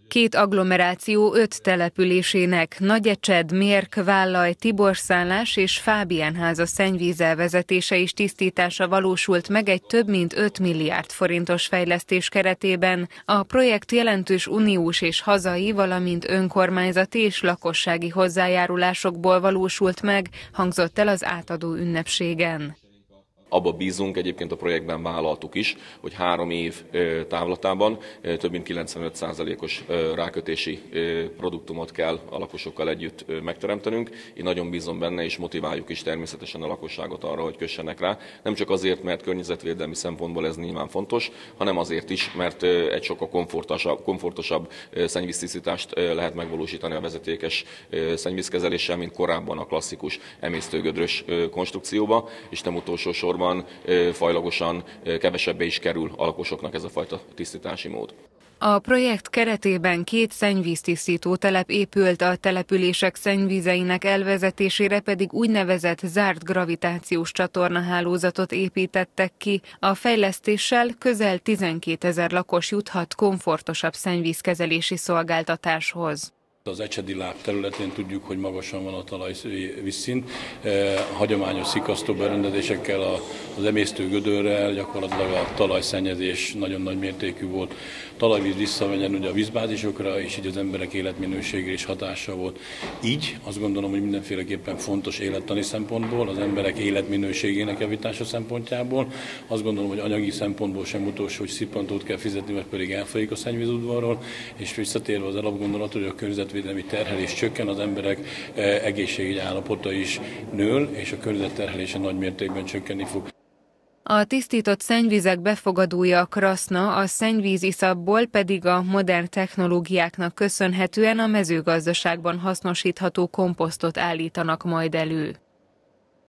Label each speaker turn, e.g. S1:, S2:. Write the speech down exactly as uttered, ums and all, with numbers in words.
S1: Két agglomeráció öt településének, Nagyecsed, Mérk, Vállaj, Tiborszállás és Fábiánháza szennyvízelvezetése és tisztítása valósult meg egy több mint öt milliárd forintos fejlesztés keretében. A projekt jelentős uniós és hazai, valamint önkormányzati és lakossági hozzájárulásokból valósult meg, hangzott el az átadó ünnepségen.
S2: Abba bízunk, egyébként a projektben vállaltuk is, hogy három év távlatában több mint kilencvenöt százalékos rákötési produktumot kell a lakosokkal együtt megteremtenünk. Én nagyon bízom benne, és motiváljuk is természetesen a lakosságot arra, hogy kössenek rá. Nem csak azért, mert környezetvédelmi szempontból ez nyilván fontos, hanem azért is, mert egy sokkal komfortosabb, komfortosabb szennyvíztisztítást lehet megvalósítani a vezetékes szennyvízkezeléssel, mint korábban a klasszikus emésztőgödrös konstrukcióba, és nem utolsó sorban fajlagosan kevesebbe is kerül a lakosoknak ez a fajta tisztítási mód.
S1: A projekt keretében két szennyvíztisztító telep épült, a települések szennyvízeinek elvezetésére pedig úgynevezett zárt gravitációs csatornahálózatot építettek ki. A fejlesztéssel közel tizenkétezer lakos juthat komfortosabb szennyvízkezelési szolgáltatáshoz.
S3: Az ecsedi láb területén tudjuk, hogy magasan van a talajvízszint. E, hagyományos szikasztó berendezésekkel, az emésztő gödörrel gyakorlatilag a talajszennyezés nagyon nagy mértékű volt. Talajvíz visszamenjen ugye a vízbázisokra, és így az emberek életminőségére is hatása volt. Így azt gondolom, hogy mindenféleképpen fontos élettani szempontból, az emberek életminőségének javítása szempontjából. Azt gondolom, hogy anyagi szempontból sem utolsó, hogy szippantót kell fizetni, mert pedig elfolyik a szennyvízudvarról, és visszatérve az alapgondolat, hogy a környezetvédelmi terhelés csökken, az emberek egészségügyi állapota is nő, és a környezetterhelése nagy mértékben csökkenni fog.
S1: A tisztított szennyvizek befogadója a Kraszna, a szennyvíziszapból pedig a modern technológiáknak köszönhetően a mezőgazdaságban hasznosítható komposztot állítanak majd elő.